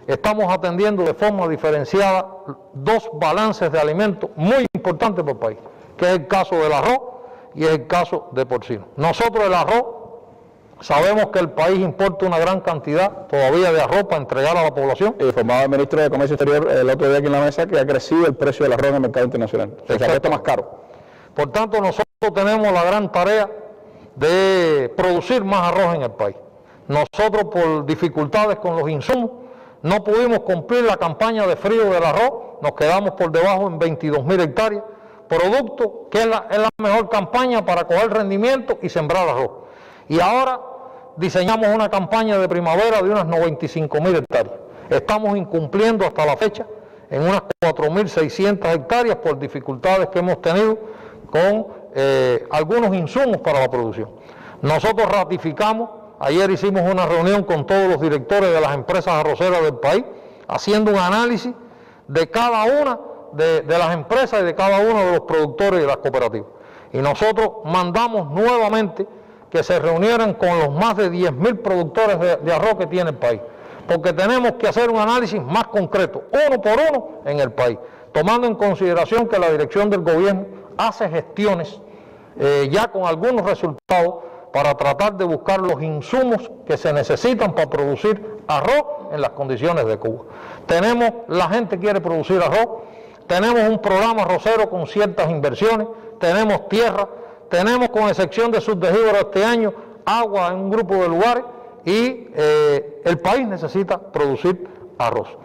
estamos atendiendo de forma diferenciada dos balances de alimentos muy importantes para el país, que es el caso del arroz y es el caso de porcino. Nosotros el arroz, sabemos que el país importa una gran cantidad todavía de arroz para entregar a la población. Informaba el ministro de Comercio Exterior el otro día aquí en la mesa que ha crecido el precio del arroz en el mercado internacional. O sea, que está más caro. Por tanto, nosotros tenemos la gran tarea de producir más arroz en el país. Nosotros, por dificultades con los insumos, no pudimos cumplir la campaña de frío del arroz, nos quedamos por debajo en 22.000 hectáreas, producto que es la mejor campaña para coger rendimiento y sembrar arroz. Y ahora diseñamos una campaña de primavera de unas 95.000 hectáreas. Estamos incumpliendo hasta la fecha en unas 4.600 hectáreas por dificultades que hemos tenido con algunos insumos para la producción. Nosotros ratificamos, ayer hicimos una reunión con todos los directores de las empresas arroceras del país, haciendo un análisis de cada una de las empresas y de cada uno de los productores de las cooperativas. Y nosotros mandamos nuevamente que se reunieran con los más de 10.000 productores de arroz que tiene el país, porque tenemos que hacer un análisis más concreto, uno por uno en el país, tomando en consideración que la dirección del gobierno hace gestiones ya con algunos resultados para tratar de buscar los insumos que se necesitan para producir arroz en las condiciones de Cuba. La gente quiere producir arroz, tenemos un programa arrocero con ciertas inversiones, tenemos tierra, tenemos, con excepción de Subdejíbaro este año, agua en un grupo de lugares y el país necesita producir arroz.